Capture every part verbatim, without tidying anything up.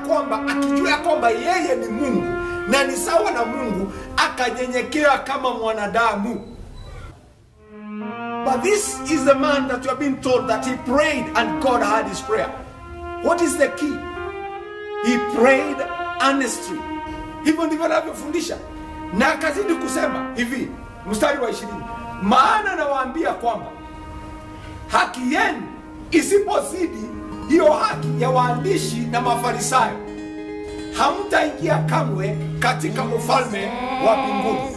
kwamba akijua ya kwamba yeye ni Mungu na ni sawa na Mungu, akanyenyekea kama mwanadamu. But this is the man that you have been told that he prayed and God heard his prayer. What is the key? He prayed earnestly. Hivyo ndivyo anavyofundisha. Na akazidi kusema hivi, mstari wa ishirini, maana nawaambia kwamba haki yenu isipozidi hiyo haki ya waandishi na Mafarisayo, hamtaingia kamwe katika ufalme wa mbinguni.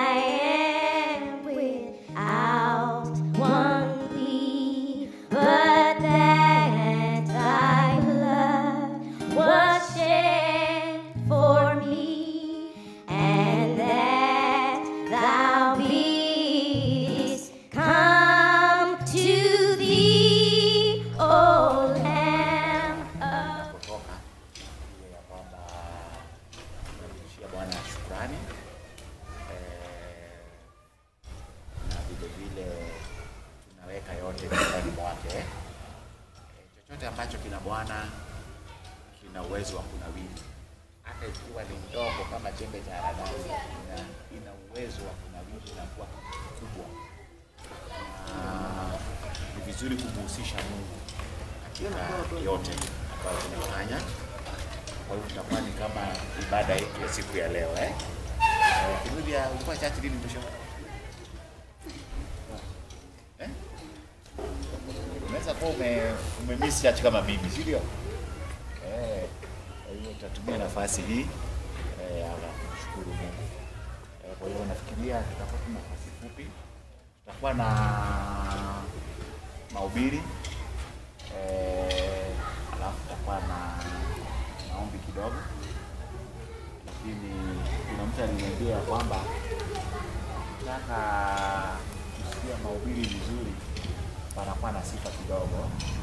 Ambacho kina Bwana kina uwezo wa kunawiri, hata ikiwa ni ndogo kama chembe cha haradali, ina, ina uwezo wa kunawiri na kuwa kubwa. Ni vizuri kumhusisha Mungu katika yote ambayo tunafanya. Kwa hiyo tutakuwa ni kama ibada yetu ya siku ya leo eh. Kimwili ya ulikuwa chachi lini mwisho? Eh? Unaweza kuwa ume umemiss church kama mimi, si ndio? Eh, hiyo tutatumia nafasi hii eh ala kushukuru Mungu. Eh, kwa hiyo nafikiria tutakuwa na nafasi fupi. Tutakuwa na mahubiri eh alafu tutakuwa na maombi kidogo. Lakini kuna mtu aliniambia kwamba nataka kusikia mahubiri vizuri panakuwa na sifa kidogo.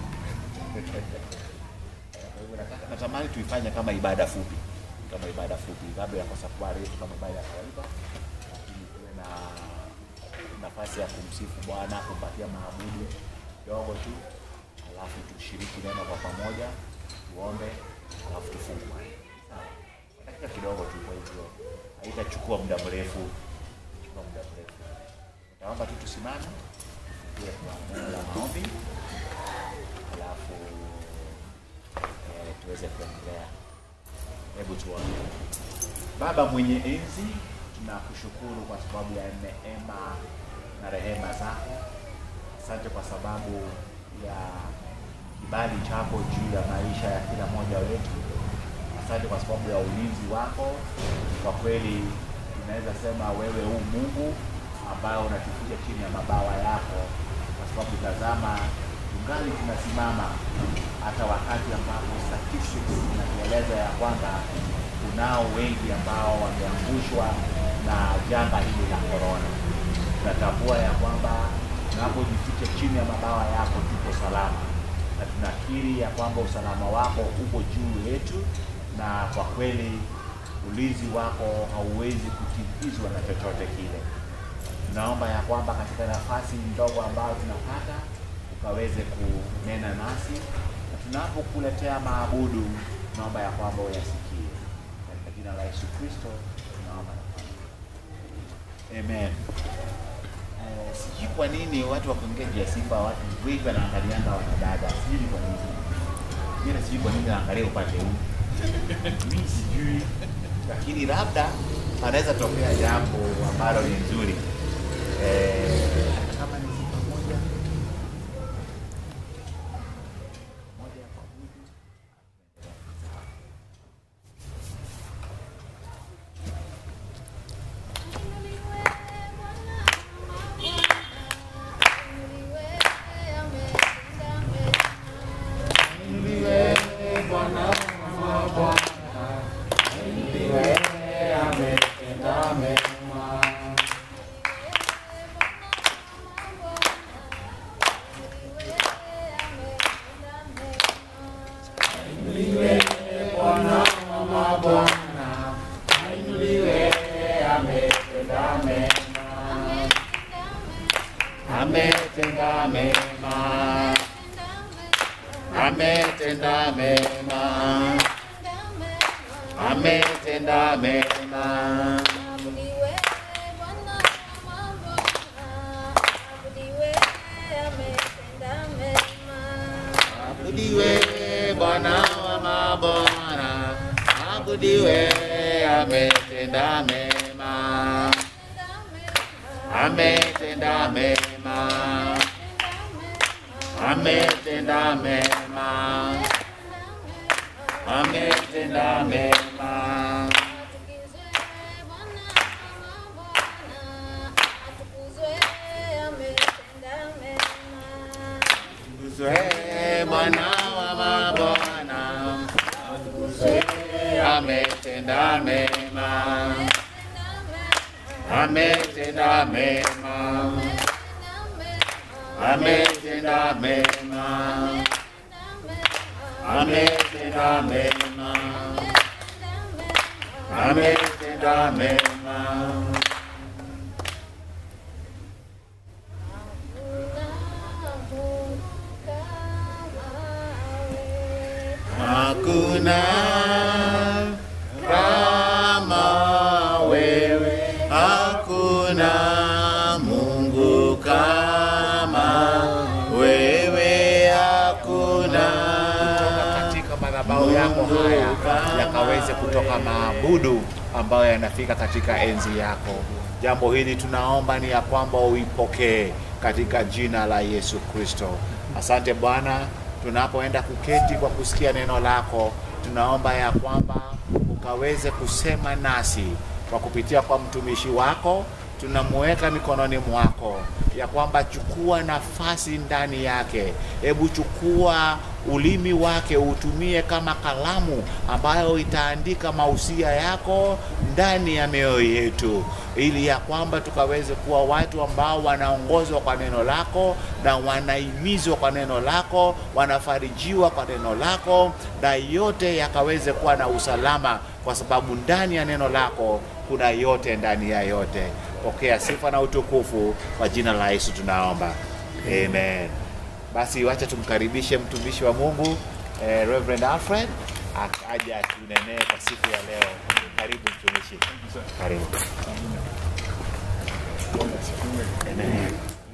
Kwa hivyo nataka natamani tuifanye kama ibada fupi, kama ibada fupi, labda ya kusafari yetu kama ibada ya kawaida, lakini tuwe na nafasi ya kumsifu Bwana, kumpatia maabudu kidogo tu, alafu tushiriki neno kwa pamoja, tuombe, alafu tufungue. Sawa? Dakika kidogo tu, kwa hivyo haitachukua muda mrefu, chukua muda mrefu. Naomba tu tusimame kwa neno la maombi, alafu eh, tuweze kuendelea. Hebu tuombe. Baba mwenye enzi, tunakushukuru kwa sababu ya neema na rehema zako. Asante kwa sababu ya kibali chako juu ya maisha ya kila mmoja wetu. Asante kwa sababu ya ulinzi wako. Kwa kweli tunaweza sema wewe u Mungu ambao unatuficha chini ya mabawa yako, kwa sababu tazama tungali tunasimama hata wakati ambapo statistics zinatueleza ya kwamba kunao wengi ambao wameangushwa na janga hili la corona. Tunatambua ya kwamba tunapojificha chini ya mabawa yako tuko salama, na tunakiri ya kwamba usalama wako uko juu yetu, na kwa kweli ulinzi wako hauwezi kutikizwa na chochote kile. Tunaomba ya kwamba katika nafasi ndogo ambayo tunapata ukaweze kunena nasi, na tunapokuletea maabudu tunaomba ya kwamba uyasikie. Katika jina la Yesu Kristo tunaomba. Amen. Eh, sijui kwa nini watu wakongeje sifa, watu wengi wanaangalianga wanadada. Sijui kwa nini. Mimi sijui kwa nini naangalia upande huu. Mimi sijui, lakini labda anaweza tokea jambo ambalo ni nzuri. Eh, kama ni sifa moja moja kwa Mungu. Ametenda mema, ametenda mema, ametenda mema. Abudiwe Bwana wa mabwana, abudiwe ametenda mema. Abudiwe Bwana wa mabwana, abudiwe ametenda mema. Ametenda mema. Ametenda mema. Ametenda mema. Atukuzwe Bwana wa mabwana, atukuzwe ametenda mema. Ametenda mema. Ametenda mema. Ametenda mema. Ametenda mema. Hakuna kama wewe, hakuna Mungu kama wewe, hakuna. Katika madhabahu yako haya yakaweze kutoka maabudu ambayo yanafika katika enzi yako. Jambo hili tunaomba ni ya kwamba uipokee katika jina la Yesu Kristo. Asante Bwana, tunapoenda kuketi kwa kusikia neno lako, tunaomba ya kwamba ukaweze kusema nasi kwa kupitia kwa mtumishi wako. Tunamuweka mikononi mwako, ya kwamba chukua nafasi ndani yake. Hebu chukua ulimi wake, utumie kama kalamu ambayo itaandika mausia yako ndani ya mioyo yetu, ili ya kwamba tukaweze kuwa watu ambao wanaongozwa kwa neno lako na wanahimizwa kwa neno lako, wanafarijiwa kwa neno lako, na yote yakaweze kuwa na usalama, kwa sababu ndani ya neno lako kuna yote ndani ya yote. Pokea sifa na utukufu kwa jina la Yesu tunaomba. Amen. Basi wacha tumkaribishe mtumishi wa Mungu eh, Reverend Alfred aje atunenee kwa siku ya leo. Karibu mtumishi. Karibu. Amen.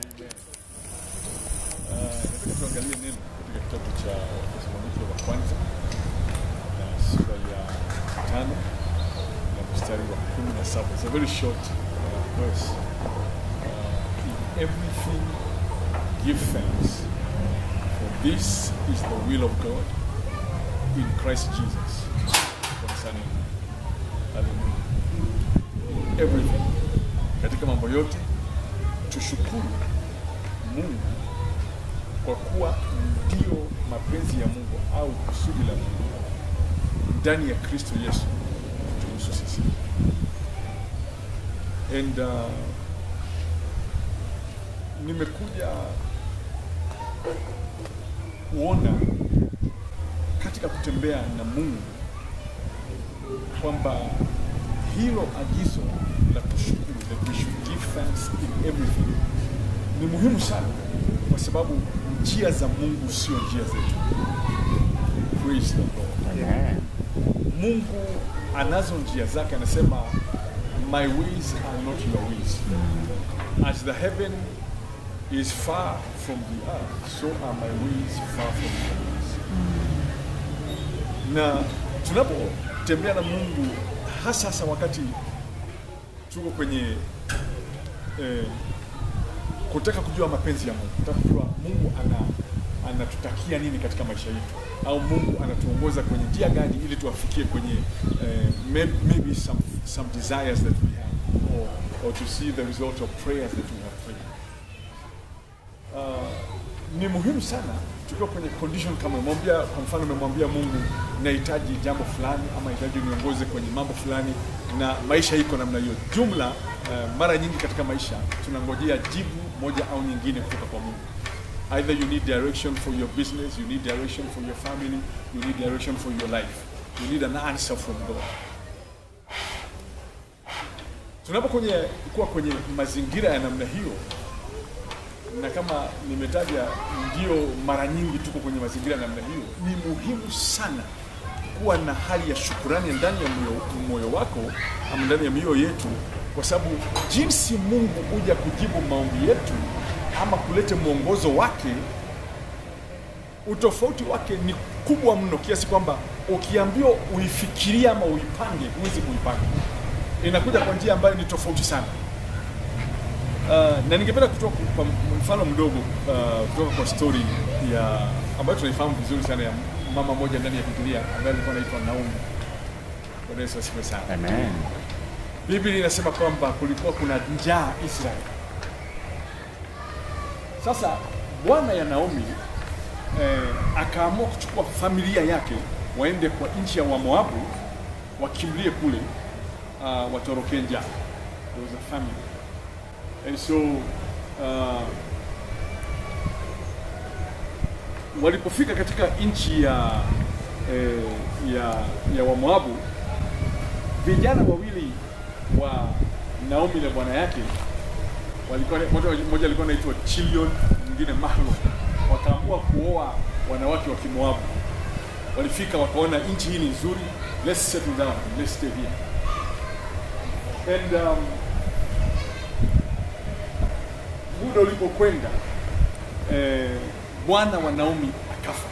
Nataka tuangalie neno katika kitabu cha Wathesalonike wa kwanza na sura ya tano na mstari wa kumi na saba. It's a very short uh, verse. Uh, in everything give thanks, for this is the will of God in Christ Jesus concerning you. Hallelujah. In everything, katika mambo yote tushukuru Mungu, kwa kuwa ndio mapenzi ya Mungu au kusudi la Mungu ndani ya Kristo Yesu kutuhusu sisi. And uh, nimekuja kuona katika kutembea na Mungu kwamba hilo agizo la kushukuru, that we should give thanks in everything, ni muhimu sana, kwa sababu njia za Mungu sio njia zetu. Praise the Lord. Amen. Mungu anazo njia zake, anasema my ways are not your ways. As the heaven is far from the earth, so are my ways far from your ways. Na tunapotembea na Mungu, hasa hasa wakati tuko kwenye eh, kutaka kujua mapenzi ya Mungu, kutaka kujua Mungu ana anatutakia nini katika maisha yetu, au Mungu anatuongoza kwenye njia gani ili tuwafikie kwenye uh, maybe some some desires that we have, or or to see the result of prayers that we have prayed. Uh, ni muhimu sana tukiwa kwenye condition kama mwambia, kwa mfano umemwambia Mungu nahitaji jambo fulani, ama nahitaji niongoze kwenye mambo fulani, na maisha iko namna hiyo. Jumla uh, mara nyingi katika maisha tunangojea jibu moja au nyingine kutoka kwa Mungu. Either you need direction for your business, you need direction for your family, you need direction for your life. You need an answer from God. Tunapokuwa kwenye kuwa kwenye mazingira ya namna hiyo, na kama nimetaja ndio mara nyingi tuko kwenye mazingira ya namna hiyo, ni muhimu sana kuwa na hali ya shukurani ndani ya moyo, moyo wako ama ndani ya mioyo yetu, kwa sababu jinsi Mungu huja kujibu maombi yetu ama kuleta mwongozo wake, utofauti wake ni kubwa mno kiasi kwamba ukiambiwa uifikiria ama uipange, huwezi kuipanga. Inakuja kwa njia ambayo ni tofauti sana. Uh, na ningependa kutoa kwa mfano mdogo uh, kutoka kwa story ya ambayo tunaifahamu vizuri sana ya mama moja ndani ya Biblia ambaye alikuwa anaitwa Naomi. Bwana Yesu asifiwe sana. Amen. Biblia inasema kwamba kulikuwa kuna njaa Israeli. Sasa bwana ya Naomi eh, akaamua kuchukua familia yake waende kwa nchi ya Wamoabu, wakimbilie kule uh, watoroke njaa. There was a family. And so uh, walipofika katika nchi ya eh, ya ya Wamoabu, vijana wawili wa Naomi na bwana yake walikuwa, mmoja alikuwa anaitwa Chilion, mwingine Mahlon, wakaamua kuoa wanawake wa Kimoabu. Walifika wakaona nchi hii ni nzuri, let's settle down, let's stay here. And um, muda ulipokwenda eh, bwana wa Naomi akafa.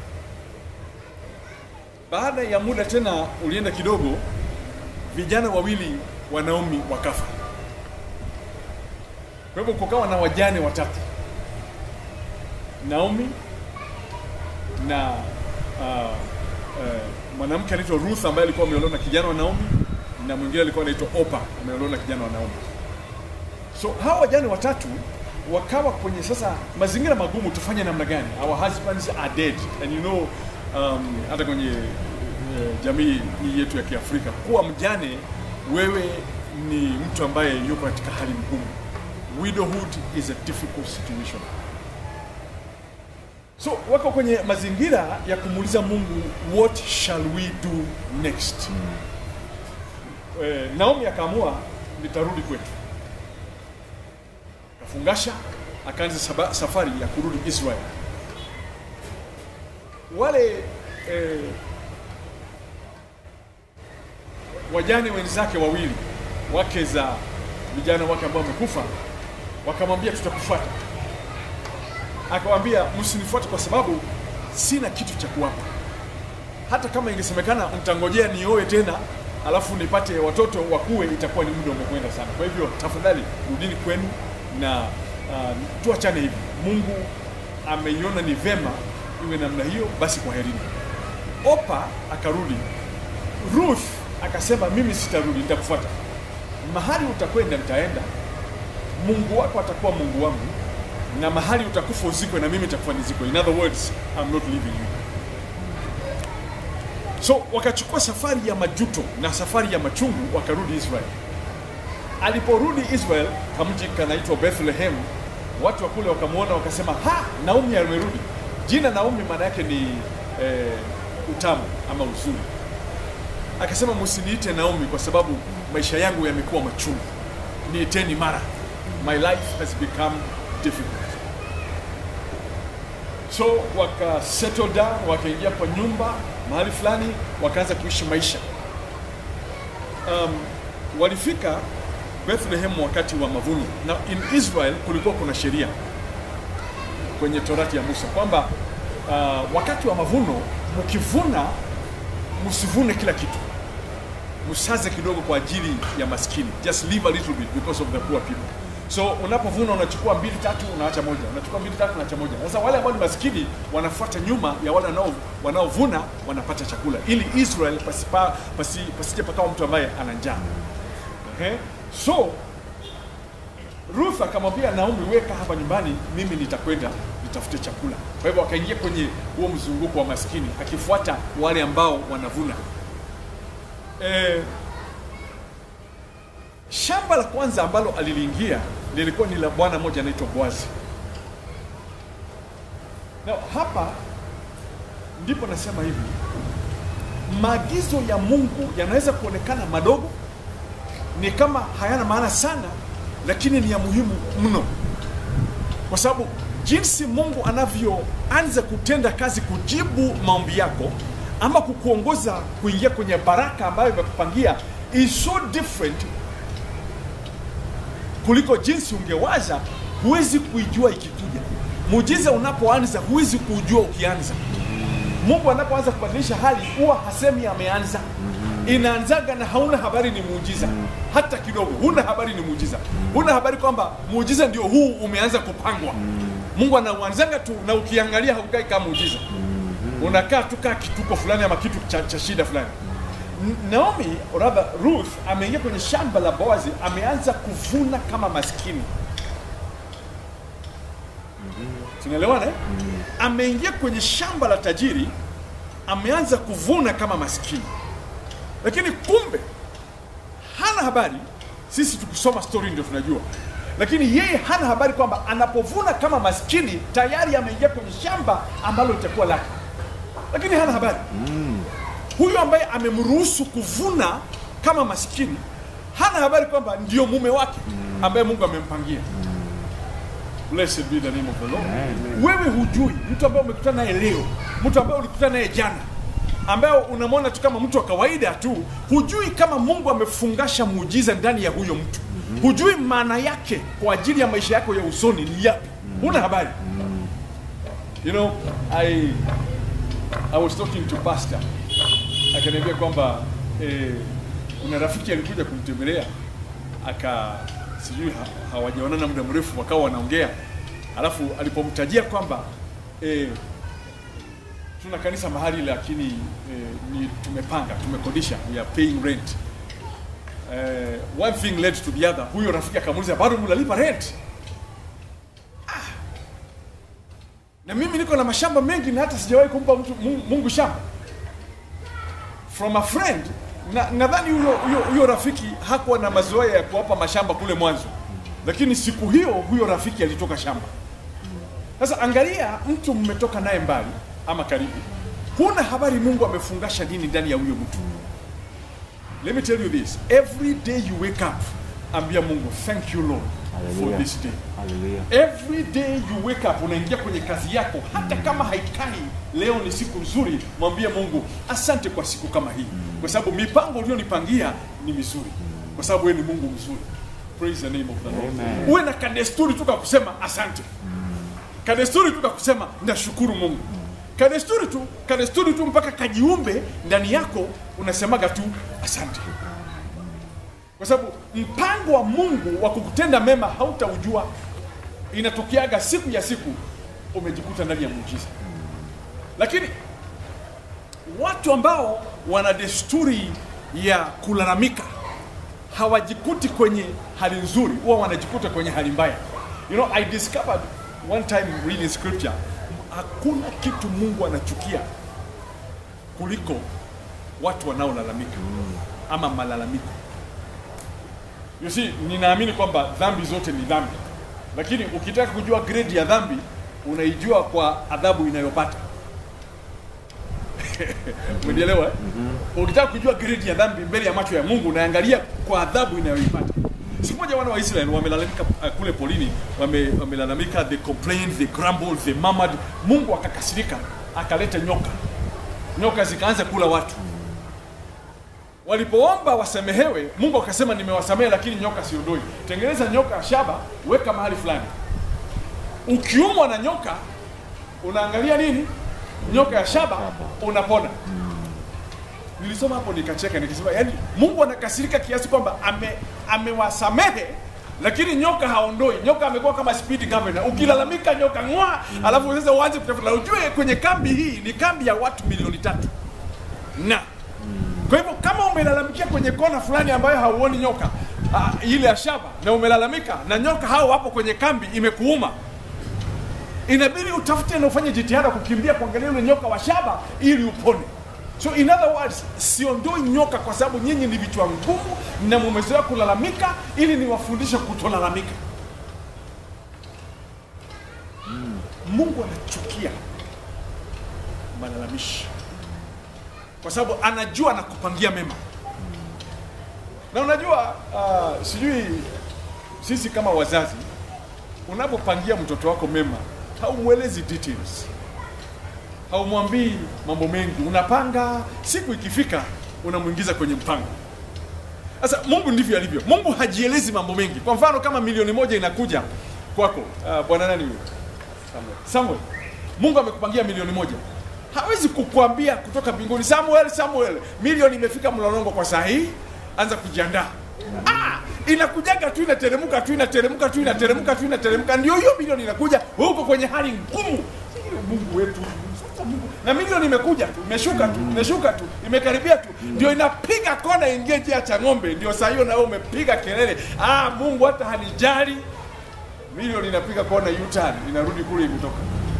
Baada ya muda tena ulienda kidogo, vijana wawili wa Naomi wakafa. Kwa hivyo kukawa na wajane watatu, Naomi na uh, uh, mwanamke anaitwa Ruth ambaye alikuwa ameolewa na kijana wa Naomi, na mwingine alikuwa anaitwa Opa ameolewa na kijana wa Naomi. So hawa wajane watatu wakawa kwenye sasa mazingira magumu, tufanye namna gani? Our husbands are dead, and you know um, hata kwenye uh, jamii hii yetu ya Kiafrika, kuwa mjane wewe ni mtu ambaye yuko katika hali ngumu. Widowhood is a difficult situation. So wako kwenye mazingira ya kumuuliza Mungu, what shall we do next? Mm. Eh, Naomi akaamua nitarudi kwetu. Akafungasha, akaanza safari ya kurudi Israel. Wale eh, wajane wenzake wawili, wake za vijana wake ambao wamekufa, wakamwambia tutakufuata. Akawaambia msinifuate kwa sababu sina kitu cha kuwapa. Hata kama ingesemekana mtangojea nioe tena alafu nipate watoto wakue, itakuwa ni muda umekwenda sana. Kwa hivyo tafadhali rudini kwenu na uh, tuachane hivi. Mungu ameiona ni vema iwe namna hiyo, basi kwaherini. Opa akarudi. Ruth akasema mimi sitarudi, nitakufuata. Mahali utakwenda nitaenda. Mungu wako atakuwa Mungu wangu, na mahali utakufa uzikwe na mimi nitakufa nizikwe. In other words, I'm not leaving you. So wakachukua safari ya majuto na safari ya machungu, wakarudi Israel. Aliporudi Israel, kamji kanaitwa Bethlehem, watu wa kule wakamuona wakasema, ha, Naomi amerudi. Jina Naomi maana yake ni eh, utamu ama uzuri. Akasema msiniite Naomi kwa sababu maisha yangu yamekuwa machungu. Niiteni Mara. My life has become difficult. So waka settle down, wakaingia kwa nyumba mahali fulani, wakaanza kuishi maisha. Um, walifika Bethlehem wakati wa mavuno. Na in Israel kulikuwa kuna sheria kwenye Torati ya Musa kwamba uh, wakati wa mavuno mkivuna msivune kila kitu. Msaze kidogo kwa ajili ya maskini. Just leave a little bit because of the poor people. So unapovuna unachukua mbili tatu unaacha moja. Unachukua mbili tatu unaacha moja. Sasa wale ambao ni maskini wanafuata nyuma ya wale wanao wanaovuna, wanapata chakula ili Israel pasipa pasi pasije pakawa mtu ambaye ana njaa. Okay? So Ruth akamwambia Naomi, weka hapa nyumbani, mimi nitakwenda nitafute chakula. Kwa hivyo akaingia kwenye huo mzunguko wa maskini akifuata wale ambao wanavuna. Eh, shamba la kwanza ambalo aliliingia lilikuwa ni la bwana mmoja anaitwa Boazi. Na hapa ndipo nasema hivi, maagizo ya Mungu yanaweza kuonekana madogo, ni kama hayana maana sana, lakini ni ya muhimu mno. Kwa sababu jinsi Mungu anavyoanza kutenda kazi kujibu maombi yako, ama kukuongoza kuingia kwenye baraka ambayo imekupangia is so different kuliko jinsi ungewaza. Huwezi kuijua ikikuja. Muujiza unapoanza huwezi kujua ukianza. Mungu anapoanza kubadilisha hali huwa hasemi ameanza. Inaanzaga na hauna habari ni muujiza. Hata kidogo huna habari ni muujiza. Huna habari kwamba muujiza ndio huu umeanza kupangwa. Mungu anaanzaga tu na ukiangalia haukai kama muujiza. Unakaa tu kama kituko fulani ama kitu cha, cha shida fulani. Naomi, or rather Ruth, ameingia kwenye shamba la Boazi, ameanza kuvuna kama maskini. Tunaelewana eh? Ameingia kwenye shamba la tajiri, ameanza kuvuna kama maskini. Lakini kumbe hana habari, sisi tukisoma story ndio tunajua. Lakini yeye hana habari kwamba anapovuna kama maskini tayari ameingia kwenye shamba ambalo litakuwa lake. Lakini hana habari. Mm. Huyu ambaye amemruhusu kuvuna kama maskini hana habari kwamba ndio mume wake ambaye Mungu amempangia. Blessed be the name of the Lord. Amen. Wewe hujui mtu ambaye umekutana naye leo, mtu ambaye ulikutana naye jana, ambaye unamwona tu kama mtu wa kawaida tu, hujui kama Mungu amefungasha muujiza ndani ya huyo mtu. Mm-hmm. Hujui maana yake kwa ajili ya maisha yako ya usoni ni yapi. Mm-hmm. Huna habari. Mm-hmm. You know, I I was talking to pastor. Akaniambia kwamba eh, kuna rafiki alikuja kumtembelea, aka sijui ha, hawajaonana muda mrefu, wakawa wanaongea. Alafu alipomtajia kwamba eh, tuna kanisa mahali lakini eh, ni tumepanga, tumekodisha, we are paying rent. Eh, one thing led to the other. Huyo rafiki akamuuliza, bado mnalipa rent? Ah. Na mimi niko na mashamba mengi na hata sijawahi kumpa mtu Mungu shamba. From a friend, na nadhani huyo huyo huyo rafiki hakuwa na mazoea ya kuwapa mashamba kule mwanzo. Lakini siku hiyo huyo rafiki alitoka shamba. Sasa angalia, mtu mmetoka naye mbali ama karibu, huna habari Mungu amefungasha nini ndani ya huyo mtu. Let me tell you this, every day you wake up, ambia Mungu, thank you Lord. Hallelujah. For this day. Hallelujah. Every day you wake up, unaingia kwenye kazi yako, hata kama haikai leo ni siku nzuri, mwambie Mungu, asante kwa siku kama hii. Kwa sababu mipango ulionipangia ni mizuri. Kwa sababu wewe ni Mungu mzuri. Praise the name of the Lord. Uwe na kadesturi tu kusema asante. Kadesturi tu kusema nashukuru Mungu. Kadesturi tu, kadesturi tu mpaka kajiumbe ndani yako unasemaga tu asante. Kwa sababu mpango wa Mungu wa kukutenda mema hautaujua. Inatokeaga siku ya siku umejikuta ndani ya muujiza. Lakini watu ambao wana desturi ya kulalamika hawajikuti kwenye hali nzuri, huwa wanajikuta kwenye hali mbaya. You know, I discovered one time reading scripture, hakuna kitu Mungu anachukia kuliko watu wanaolalamika ama malalamiko. You see, ninaamini kwamba dhambi zote ni dhambi. Lakini ukitaka kujua grade ya dhambi, unaijua kwa adhabu inayopata. Umeelewa eh? Mm-hmm. Ukitaka kujua grade ya dhambi mbele ya macho ya Mungu, unaangalia kwa adhabu inayoipata. Siku moja wana wa Israeli wamelalamika uh, kule polini, wame wamelalamika, they complained, they grumbled, they murmured. Mungu akakasirika, akaleta nyoka. Nyoka zikaanza kula watu. Walipoomba wasamehewe, Mungu akasema nimewasamehe lakini nyoka siondoi. Tengeneza nyoka ya shaba, weka mahali fulani. Ukiumwa na nyoka, unaangalia nini? Nyoka ya shaba, unapona. Nilisoma hapo nikacheka nikisema, yani Mungu anakasirika kiasi kwamba ame amewasamehe lakini nyoka haondoi. Nyoka amekuwa kama speed governor. Ukilalamika nyoka ngwa, alafu sasa uanze kutafuta. Ujue kwenye kambi hii ni kambi ya watu milioni tatu. Na kwa hivyo kama umelalamikia kwenye kona fulani ambayo hauoni nyoka uh, ile ya shaba, na umelalamika na nyoka hao wapo kwenye kambi imekuuma, inabidi utafute na ufanye jitihada kukimbia kuangalia yule nyoka wa shaba ili upone. So in other words, siondoi nyoka kwa sababu nyinyi ni vichwa ngumu na mmezoea kulalamika, ili niwafundishe kutolalamika. Mm. Mungu anachukia malalamishi. Kwa sababu anajua anakupangia mema. Na unajua uh, sijui sisi kama wazazi, unapopangia mtoto wako mema, haumuelezi details. haumwambii mambo mengi, unapanga, siku ikifika unamuingiza kwenye mpango. Sasa Mungu ndivyo alivyo. Mungu hajielezi mambo mengi. Kwa mfano kama milioni moja inakuja kwako, uh, bwana nani huyo? Samuel. Samuel. Mungu amekupangia milioni moja. Hawezi kukuambia kutoka mbinguni, Samuel, Samuel, milioni imefika Mlolongo kwa saa hii, anza kujiandaa. Ah, inakujaga tu, inateremka tu, inateremka tu, inateremka tu, inateremka. Ndio hiyo milioni inakuja, huko kwenye hali ngumu. Mungu wetu. Sasa Mungu, na milioni imekuja tu, imeshuka tu, imeshuka tu, imekaribia tu, ndio inapiga kona ingie njia cha ng'ombe, ndio saa hiyo na wewe umepiga kelele. Ah, Mungu hata hanijali. Milioni inapiga kona U-turn, inarudi kule imetoka.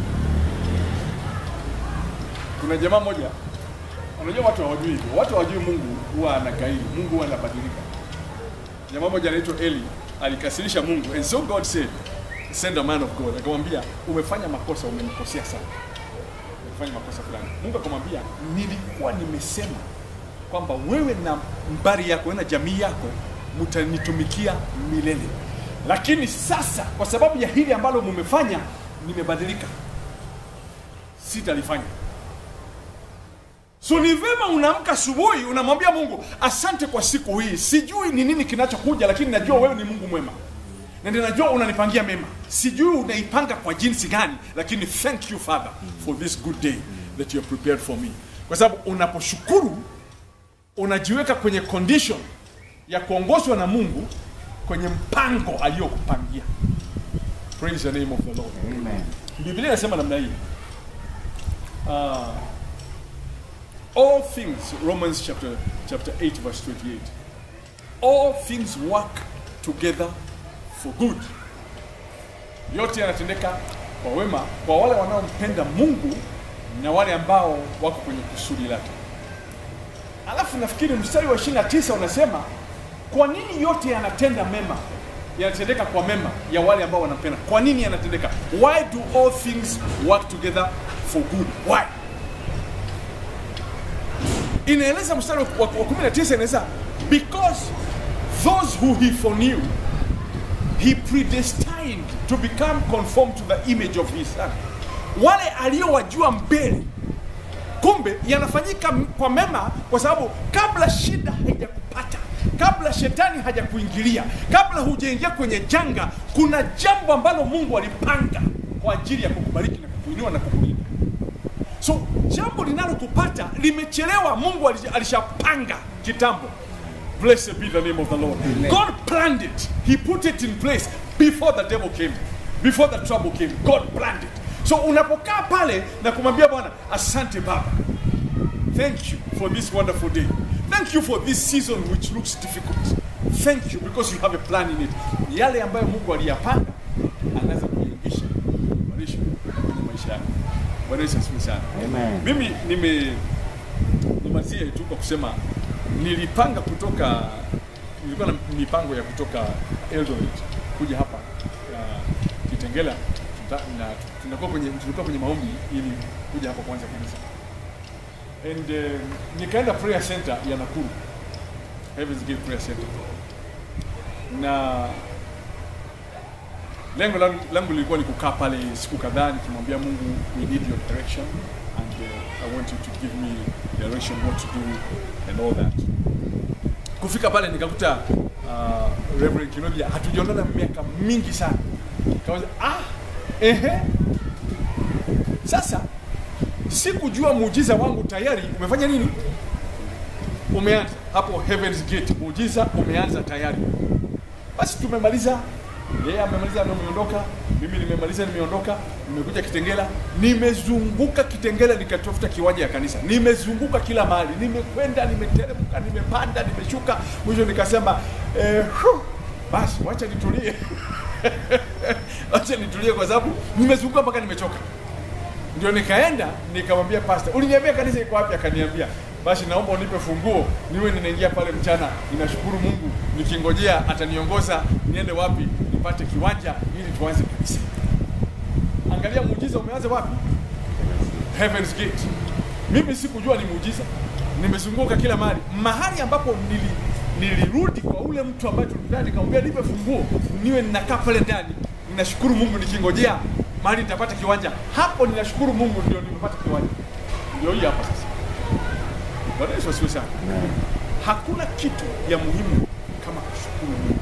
Kuna jamaa moja, unajua watu hawajui hivyo. Watu hawajui Mungu huwa anagairi, Mungu huwa anabadilika. Jamaa moja anaitwa Eli, alikasirisha Mungu, and so God said, send a man of God. Akamwambia, umefanya makosa, umenikosea sana. Umefanya makosa fulani. Mungu akamwambia, nilikuwa nimesema kwamba wewe na mbari yako na jamii yako mtanitumikia milele. Lakini sasa kwa sababu ya hili ambalo mumefanya, nimebadilika. Sitalifanya. So ni vema unaamka asubuhi unamwambia Mungu, asante kwa siku hii. Sijui ni nini kinachokuja, lakini najua wewe ni Mungu mwema. Na ninajua unanipangia mema. Sijui unaipanga kwa jinsi gani, lakini thank you Father for this good day that you have prepared for me. Kwa sababu unaposhukuru unajiweka kwenye condition ya kuongozwa na Mungu kwenye mpango aliyokupangia. Praise the name of the Lord. Amen. Biblia inasema namna hii. Uh, all things, Romans chapter chapter eight verse twenty-eight. All things work together for good. Yote yanatendeka kwa wema kwa wale wanaompenda Mungu na wale ambao wako kwenye kusudi lake. Alafu nafikiri mstari wa ishirini na tisa unasema kwa nini yote yanatenda mema? Yanatendeka kwa mema ya wale ambao wanampenda. Kwa nini yanatendeka? Why do all things work together for good? Why? Inaeleza mstari wa kumi na tisa inaeleza because those who he foreknew he predestined to become conformed to the image of his son. Wale aliyowajua mbele, kumbe yanafanyika kwa mema kwa sababu kabla shida haijakupata, kabla shetani hajakuingilia, kabla hujaingia kwenye janga, kuna jambo ambalo Mungu alipanga kwa ajili ya kukubariki na kukuinua na kukulinda. So jambo linalokupata limechelewa, Mungu alishapanga kitambo. Blessed be the name of the Lord. Amen. God planned it. He put it in place before the devil came, before the trouble came. God planned it. So unapokaa pale na kumwambia Bwana, asante Baba. Thank you for this wonderful day. Thank you for this season which looks difficult. Thank you because you have a plan in it. Yale ambayo Mungu aliyapanga anaweza kuingisha maisha kwenye maisha yako. Bwana Yesu asifiwe sana. Amen. Mimi nime nimazia tu kwa kusema nilipanga kutoka, nilikuwa na mipango ya kutoka Eldoret kuja hapa uh, Kitengela, na tunakuwa kwenye tulikuwa kwenye maombi ili kuja hapa kwanza kanisa. And uh, nikaenda prayer center ya Nakuru, Heaven's Gate Prayer Center, na lengo langu lilikuwa ni kukaa pale siku kadhaa nikimwambia Mungu, we need your direction and uh, I want you to give me direction what to do and all that. Kufika pale nikakuta uh, Reverend Kinobia, hatujaonana miaka mingi sana. Kawaza ah ehe. Sasa sikujua muujiza wangu tayari umefanya nini? Umeanza hapo Heaven's Gate, muujiza umeanza tayari. Basi tumemaliza, yeye amemaliza, ameondoka, mimi nimemaliza, nimeondoka, nimekuja Kitengela, nimezunguka Kitengela nikatafuta kiwanja ya kanisa. Nimezunguka kila mahali, nimekwenda, nimeteremka, nimepanda, nimeshuka, mwisho nikasema eh, basi wacha nitulie. Wacha nitulie kwa sababu nimezunguka mpaka nimechoka. Ndio nikaenda nikamwambia pastor, uliniambia kanisa iko wapi? Akaniambia basi naomba unipe funguo niwe ninaingia pale mchana. Ninashukuru Mungu nikingojea ataniongoza niende wapi nipate kiwanja ili tuanze kanisa. Angalia muujiza umeanza wapi? Heaven's Gate. Mimi sikujua ni muujiza. Nimezunguka kila mahali. Mahali ambapo nili nilirudi kwa ule mtu ambaye tulikutana, nikamwambia nipe funguo niwe ninakaa pale ndani. Ninashukuru Mungu nikingojea mahali nitapata kiwanja. Hapo ninashukuru Mungu ndio nimepata kiwanja. Ndio hii hapa sasa. Bwana Yesu asifiwe sana. Hakuna kitu ya muhimu kama kushukuru Mungu.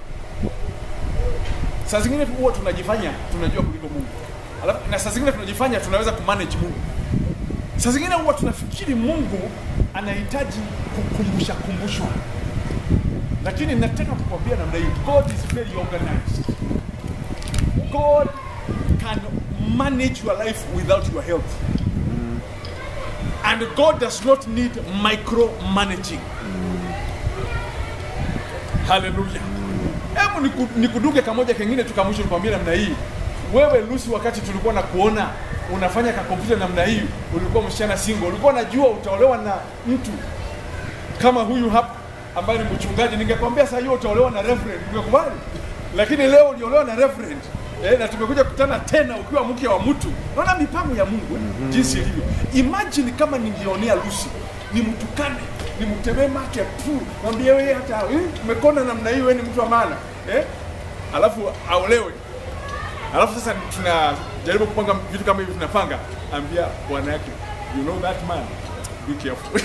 Saa zingine huwa tunajifanya tunajua kuliko Mungu. Alafu na saa zingine tunajifanya tunaweza kumanage Mungu. Saa zingine huwa tunafikiri Mungu anahitaji kukumbusha kumbushwa. Lakini nataka kukwambia namna hii, God is very organized. God can manage your life without your help. Mm. And God does not need micromanaging. Mm. Hallelujah. Hebu mm. nikuduke kamoja kengine tukamwisho nikwambia namna hii. Wewe Lucy, wakati tulikuwa na kuona unafanya ka kompyuta namna hii, ulikuwa msichana single, ulikuwa unajua utaolewa na mtu kama huyu hapa ambaye ni mchungaji, ningekwambia sasa hiyo utaolewa na reverend, ungekubali? Lakini leo uliolewa na reverend. Eh, na tumekuja kukutana tena ukiwa mke wa mtu. Unaona mipango ya Mungu mm-hmm. jinsi ilivyo. Imagine kama ningionea Lucy, nimtukane, nimtemee mate tu, mwambie wewe hata eh, umekona namna hiyo, wewe ni mtu wa maana. Eh? Alafu aolewe. Alafu sasa tunajaribu kupanga vitu kama hivi tunapanga, ambia bwana yake, you know that man, be careful.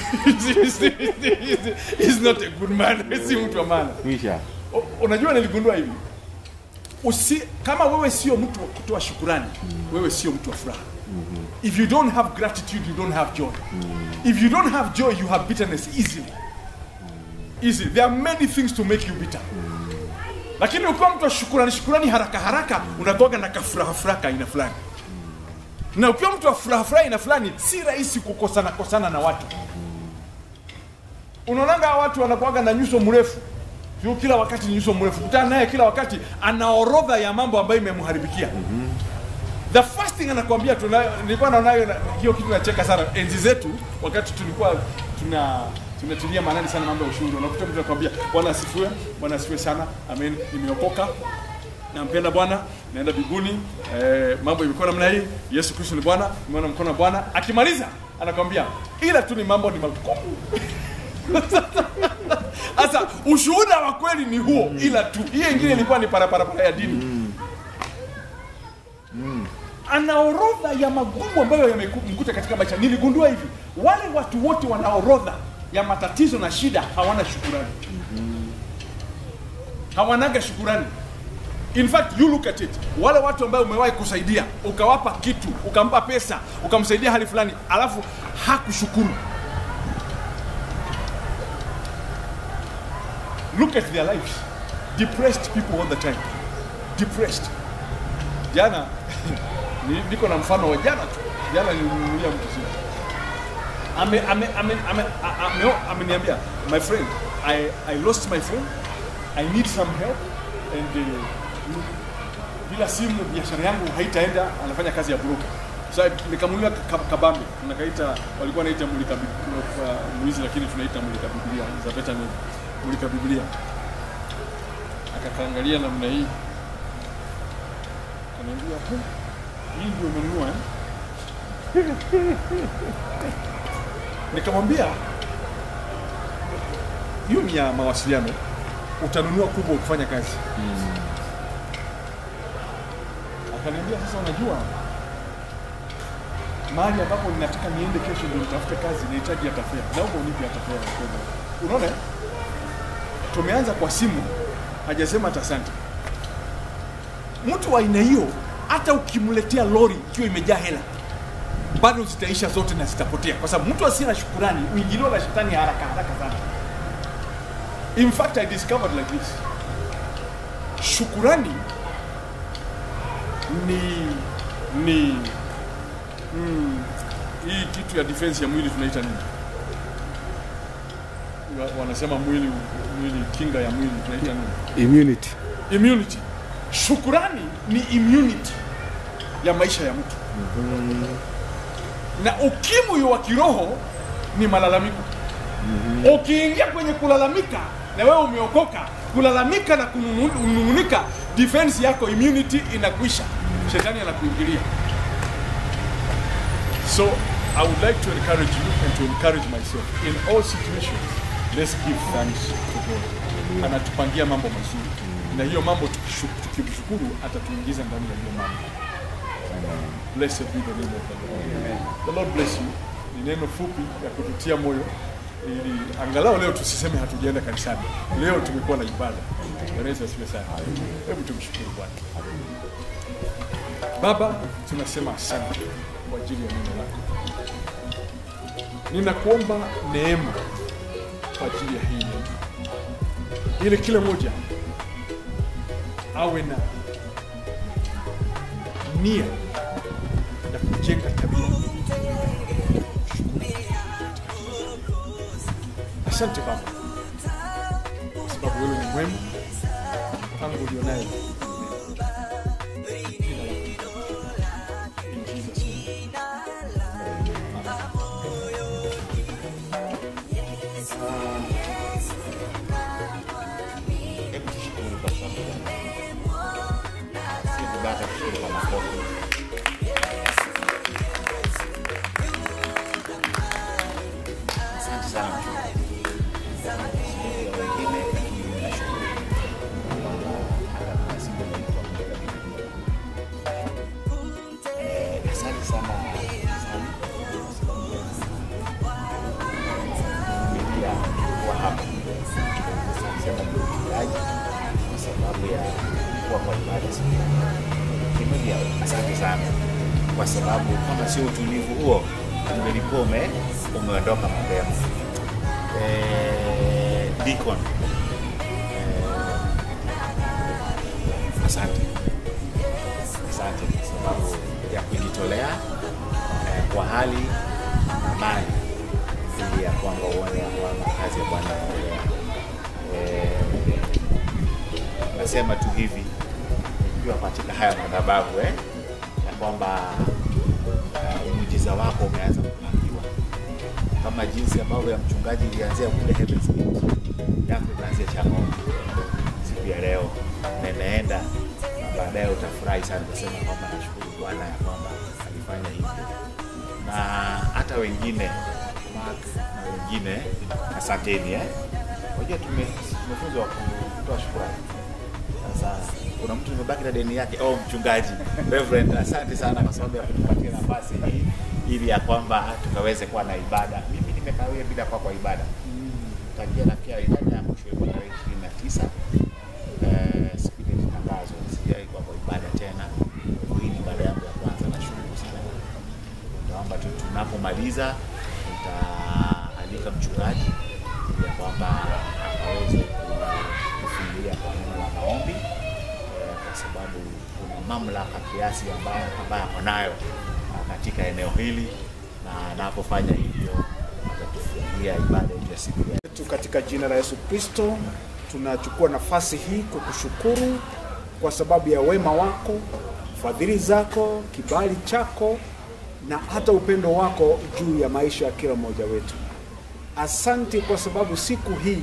He's not a good man. Si mtu wa maana. Misha. Unajua niligundua hivi. Usi, kama wewe sio mtu wa kutoa shukrani, mm. wewe sio mtu wa furaha. Mm-hmm. If you don't have gratitude, you don't have joy. Mm. If you don't have joy, you have bitterness easily. Mm. Easily. There are many things to make you bitter. Mm. Lakini ukiwa mtu wa shukrani, shukrani haraka haraka, unakuwa na kafuraha furaha aina fulani. Mm. Na ukiwa mtu wa furaha furaha aina fulani, si rahisi kukosana kosana na watu. Mm. Unaonanga watu wanakuwa na nyuso mrefu. Sio kila wakati nyuso mrefu. Kutana naye kila wakati ana orodha ya mambo ambayo imemharibikia. Mm-hmm. The first thing anakuambia tunayo, nilikuwa naona hiyo kitu nacheka sana. Enzi zetu wakati tulikuwa tuna tunatilia maanani sana mambo ya ushuru. Unakuta mtu anakuambia Bwana asifiwe, Bwana asifiwe sana. Amen. Nimeokoka. Nampenda Bwana, naenda mbinguni. Eh, mambo imekuwa namna hii. Yesu Kristo ni Bwana, nimeona mkono wa Bwana. Akimaliza anakuambia ila tu ni mambo ni magumu. Asa ushuhuda wa kweli ni huo, mm. ila tu hiyo ingine ilikuwa ni para para para ya dini. Mm. Mm. Ana orodha ya magumu ambayo yamekuta katika maisha. Niligundua hivi, wale watu wote wana orodha ya matatizo na shida, hawana shukrani. Mm-hmm. Hawanaga shukrani. In fact, you look at it. Wale watu ambao umewahi kusaidia, ukawapa kitu, ukampa pesa, ukamsaidia hali fulani, alafu hakushukuru. Look at their lives. Depressed people all the time. Depressed. Jana niko na mfano wa jana tu. Jana nilimwambia mtu sio. Ame ame ame ame ameniambia, my friend, I I lost my phone. I need some help and uh, bila simu biashara yangu haitaenda, anafanya kazi ya broker. Sasa nikamulia kabambe, tunakaita walikuwa wanaita mulika mwizi, lakini tunaita mulika Biblia. Zapeta ni mulika Biblia. Akakaangalia namna hii. Ananiambia, "Hii ndio umenunua eh?" Nikamwambia, "Hiyo ni ya mawasiliano. Utanunua kubwa ukifanya kazi." Mm. Akaniambia, "Sasa unajua mahali ambapo ninataka niende kesho ndio nitafute kazi, nahitaji atafea. Naomba unipe atafea kwenda." Unaona? Tumeanza kwa simu, hajasema hata asante. Mtu wa aina hiyo hata ukimletea lori ikiwa imejaa hela, bado zitaisha zote na zitapotea, kwa sababu mtu asiye na shukrani uingilio la shetani haraka haraka sana. In fact, I discovered like this. Shukrani ni ni mm, hii kitu ya defense ya mwili tunaita nini? Wanasema mwili mwili kinga ya mwili tunaita nini? Immunity. Immunity. Shukrani ni immunity ya maisha ya mtu. Mm-hmm. Na ukimwi wa kiroho ni malalamiko. Mm-hmm. Ukiingia kwenye kulalamika na wewe umeokoka, kulalamika na kunung'unika, defense yako immunity inakwisha. Shetani anakuingilia. So I would like to encourage you and to encourage myself in all situations. Let's give thanks to God. Mm-hmm. Anatupangia mambo mazuri. Na hiyo mambo tukimshukuru atatuingiza ndani ya hiyo mambo. Blessed be the name of the Lord. The Lord bless you. Ni neno fupi ya kututia moyo ili angalau leo tusiseme hatujaenda kanisani. Leo tumekuwa na ibada. Bwana Yesu asifiwe sana. Hebu tumshukuru Bwana. Baba, tunasema asante kwa ajili ya neno lako. Ninakuomba neema kwa ajili ya hii neno, ili kila mmoja awe na nia ya kujenga tabia. Asante Baba, kwa sababu wewe ni mwema, tangu ulionayo. Asante sana kwa sababu kama sio utulivu huo ungelikuwa ume umeondoka mapema. Eh, Deacon, eh, asante asante kwa sababu ya kujitolea eh, kwa hali na mali ili ya kwamba uone ya kwamba kazi ya Bwana inaendelea. Eh, nasema tu hivi nikiwa katika haya madhabahu eh ya kwamba uh, muujiza wako umeanza kupangiwa kama jinsi ambavyo ya mchungaji ilianzia kule Heaven's Gate, yako ilianzia Chang'ombe siku ya leo na inaenda, na baadaye utafurahi sana kusema kwamba nashukuru Bwana ya kwamba alifanya hivyo, na hata wengine Mark na wengine asanteni eh. Unajua tumefunzwa kutoa shukrani. Sasa kuna mtu nimebaki na deni yake, oh mchungaji Reverend, asante sana kwa sababu ya kutupatia nafasi hii ili ya kwamba tukaweze kuwa na ibada. Mimi nimekawia bila kwa kwa ibada. Tangia na pia ibada ya mwisho ilikuwa tarehe ishirini na tisa. Eh, siku ile tangazo sijai kwa kwa ibada tena. Hii ni ibada yangu ya kwanza, na shukuru sana. Naomba tu tunapomaliza tutaalika mchungaji ili ya kwamba akaweze kufungulia kwa neno la maombi, kwa sababu kuna mamlaka kiasi ambayo ambayo anayo katika eneo hili, na anapofanya hivyo atatufungulia ibada ya siku yetu. Katika jina la Yesu Kristo tunachukua nafasi hii kukushukuru kwa sababu ya wema wako, fadhili zako, kibali chako na hata upendo wako juu ya maisha ya kila mmoja wetu. Asante kwa sababu siku hii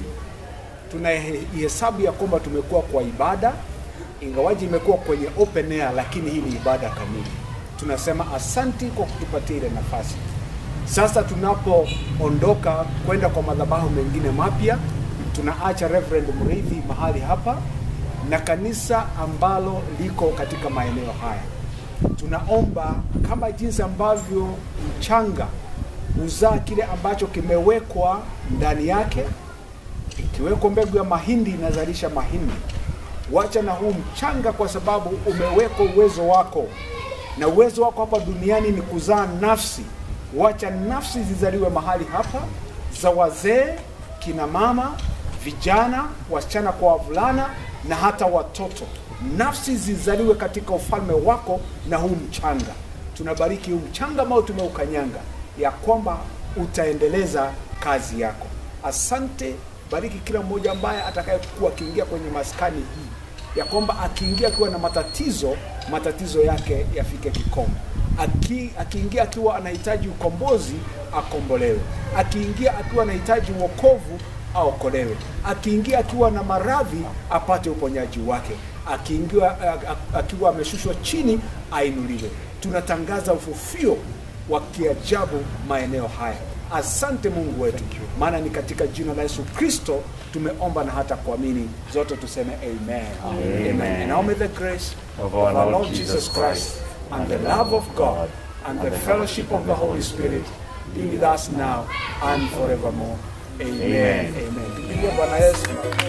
tunaihesabu ya kwamba tumekuwa kwa ibada, ingawaji imekuwa kwenye open air, lakini hii ni ibada kamili. Tunasema asante kwa kutupatia ile nafasi. Sasa tunapoondoka kwenda kwa madhabahu mengine mapya, tunaacha Reverend Muriithi mahali hapa na kanisa ambalo liko katika maeneo haya. Tunaomba kama jinsi ambavyo mchanga uzaa kile ambacho kimewekwa ndani yake, ikiweko mbegu ya mahindi inazalisha mahindi. Wacha na huu mchanga, kwa sababu umewekwa uwezo wako, na uwezo wako hapa duniani ni kuzaa nafsi. Wacha nafsi zizaliwe mahali hapa, za wazee, kina mama, vijana, wasichana kwa wavulana na hata watoto. Nafsi zizaliwe katika ufalme wako na huu mchanga. Tunabariki huu mchanga ambao tumeukanyanga, ya kwamba utaendeleza kazi yako. Asante. Bariki kila mmoja ambaye atakayekuwa akiingia kwenye maskani hii, ya kwamba akiingia akiwa na matatizo, matatizo yake yafike kikomo. Aki, akiingia akiwa anahitaji ukombozi, akombolewe. Akiingia akiwa anahitaji wokovu, aokolewe. Akiingia akiwa na maradhi, apate uponyaji wake. Akiingia akiwa ameshushwa chini, ainuliwe. Tunatangaza ufufio wa kiajabu maeneo haya. Asante Mungu wetu, maana ni katika jina la Yesu Kristo tumeomba na hata kuamini. Zote tuseme amen. Amen. Amen. And now may the grace of our Lord Jesus Christ, and the love of God and the fellowship of the Holy Spirit be with us now and forevermore. Amen. Amen. Amen. Bwana Yesu.